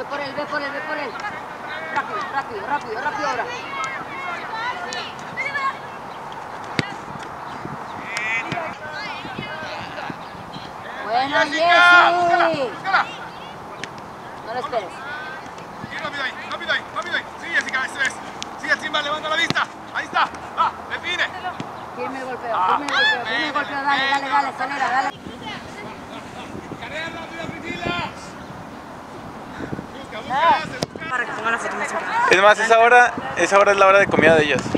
ve por él, ve por él, ve por él. Rápido, rápido, rápido, rápido ahora. Buena, Jessy. No lo esperes. Rápido ahí, rápido ahí, rápido ahí. Sí, Jessica, eso es. Sigue, Simba, levanta la vista. Ahí está. Va, define. Firme el golpeo, firme el golpeo, firme el golpeo. Dale, dale, dale, acelera, dale. Carrera rápida, Priscila. Busca. Para que pongan la foto más importante. Es más, esa hora es la hora de comida de ellos.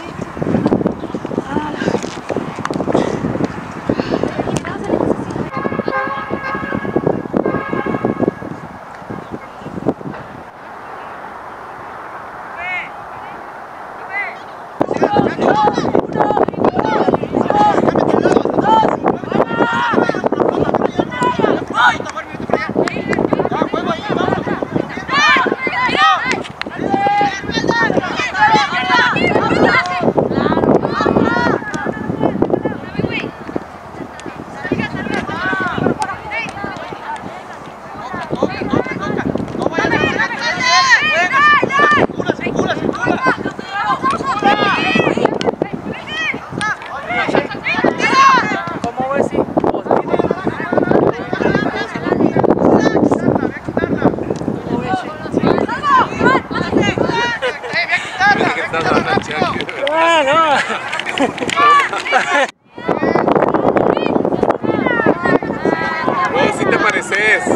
Vos sí te pareces.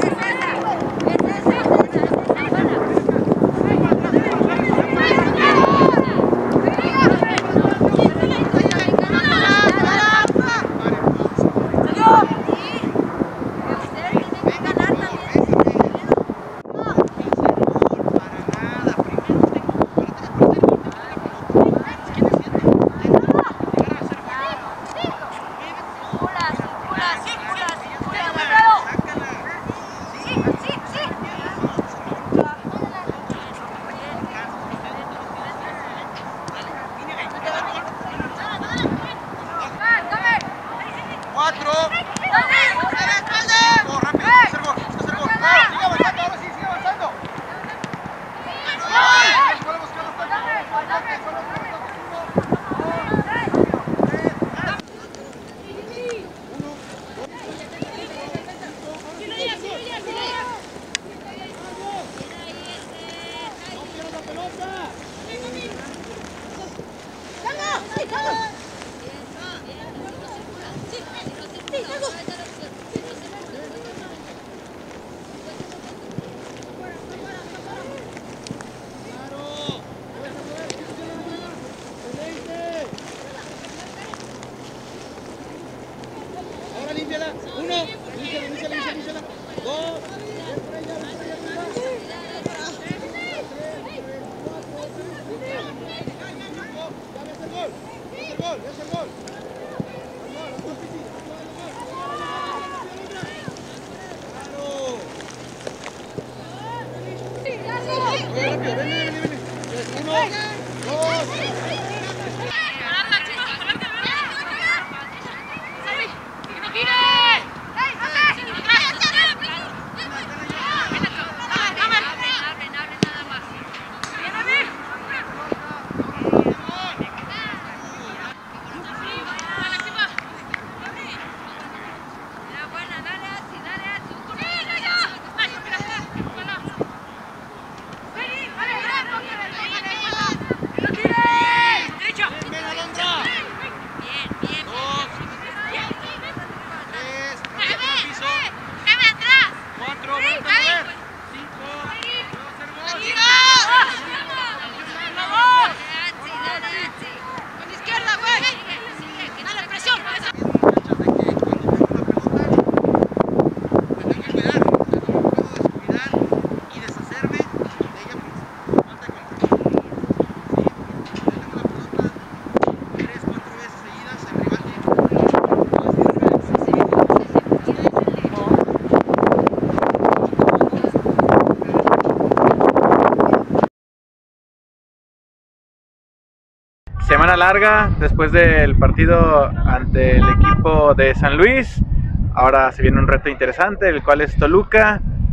Semana larga después del partido ante el equipo de San Luis. Ahora se viene un reto interesante, el cual es Toluca.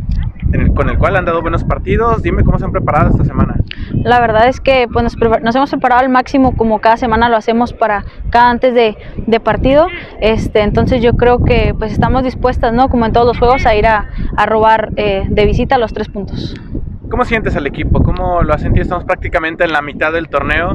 con el cual han dado buenos partidos. Dime cómo se han preparado esta semana. La verdad es que pues, nos hemos preparado al máximo, como cada semana lo hacemos para cada antes de partido. Entonces yo creo que pues estamos dispuestas, ¿no? Como en todos los juegos, a ir a robar de visita los 3 puntos. ¿Cómo sientes al equipo? ¿Cómo lo has sentido? Estamos prácticamente en la mitad del torneo.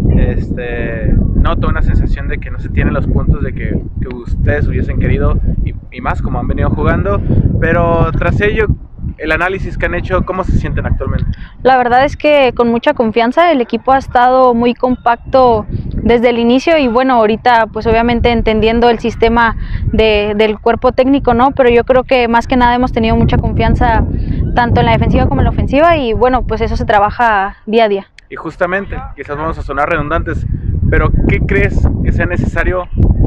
Noto una sensación de que no se tienen los puntos de que ustedes hubiesen querido y más como han venido jugando, pero tras ello, el análisis que han hecho, ¿cómo se sienten actualmente? La verdad es que con mucha confianza. El equipo ha estado muy compacto desde el inicio y bueno, ahorita pues obviamente entendiendo el sistema del cuerpo técnico, ¿no? Pero yo creo que más que nada hemos tenido mucha confianza tanto en la defensiva como en la ofensiva y bueno, pues eso se trabaja día a día. Y justamente, quizás vamos a sonar redundantes, pero ¿qué crees que sea necesario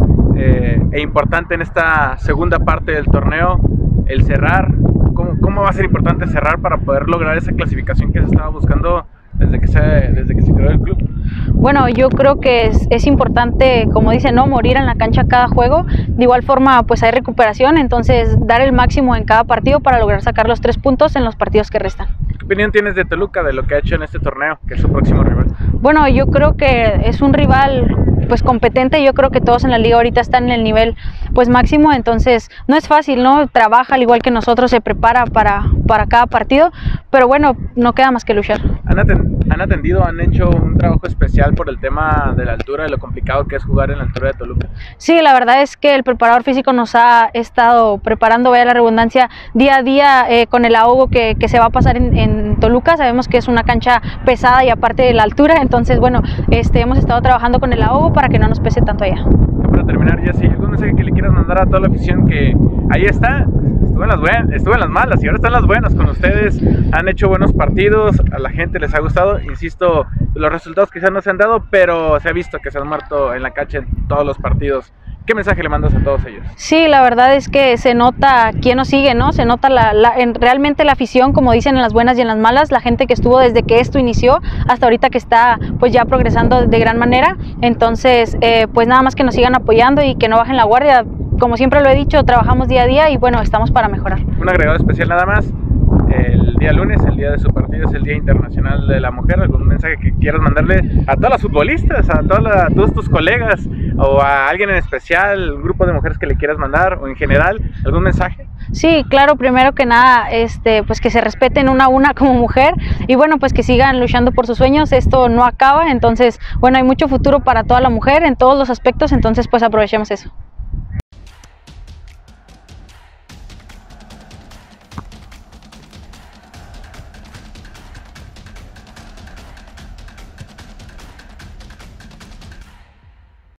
e importante en esta segunda parte del torneo? El cerrar, ¿cómo va a ser importante cerrar para poder lograr esa clasificación que se estaba buscando desde que se creó el club? Bueno, yo creo que es importante, como dicen, no morir en la cancha cada juego. De igual forma, pues hay recuperación, entonces dar el máximo en cada partido para lograr sacar los 3 puntos en los partidos que restan. ¿Qué opinión tienes de Toluca, de lo que ha hecho en este torneo, que es su próximo rival? Bueno, yo creo que es un rival pues competente. Yo creo que todos en la liga ahorita están en el nivel pues máximo, entonces no es fácil, ¿no? Trabaja al igual que nosotros, se prepara para cada partido, pero bueno, no queda más que luchar. ¿Han hecho un trabajo especial por el tema de la altura, de lo complicado que es jugar en la altura de Toluca? Sí, la verdad es que el preparador físico nos ha estado preparando, vaya la redundancia, día a día con el ahogo que se va a pasar en Toluca. Sabemos que es una cancha pesada y aparte de la altura, entonces bueno, hemos estado trabajando con el ahogo para que no nos pese tanto allá. Para terminar, Jessy, ¿algún mensaje que le quieras mandar a toda la afición que ahí está? Estuvo en las malas y ahora están las buenas con ustedes. Han hecho buenos partidos, a la gente les ha gustado. Insisto, los resultados quizás no se han dado, pero se ha visto que se han muerto en la cancha en todos los partidos. ¿Qué mensaje le mandas a todos ellos? Sí, la verdad es que se nota quién nos sigue, ¿no? Se nota realmente la afición, como dicen, en las buenas y en las malas, la gente que estuvo desde que esto inició hasta ahorita que está pues ya progresando de gran manera. Entonces, pues nada más que nos sigan apoyando y que no bajen la guardia. Como siempre lo he dicho, trabajamos día a día y bueno, estamos para mejorar. Un agregado especial nada más. El día lunes, el día de su partido, es el Día Internacional de la Mujer. ¿Algún mensaje que quieras mandarle a todas las futbolistas, a todos tus colegas o a alguien en especial, un grupo de mujeres que le quieras mandar o en general, algún mensaje? Sí, claro, primero que nada, pues que se respeten una a una como mujer y bueno, pues que sigan luchando por sus sueños. Esto no acaba, entonces bueno, hay mucho futuro para toda la mujer en todos los aspectos, entonces pues aprovechemos eso.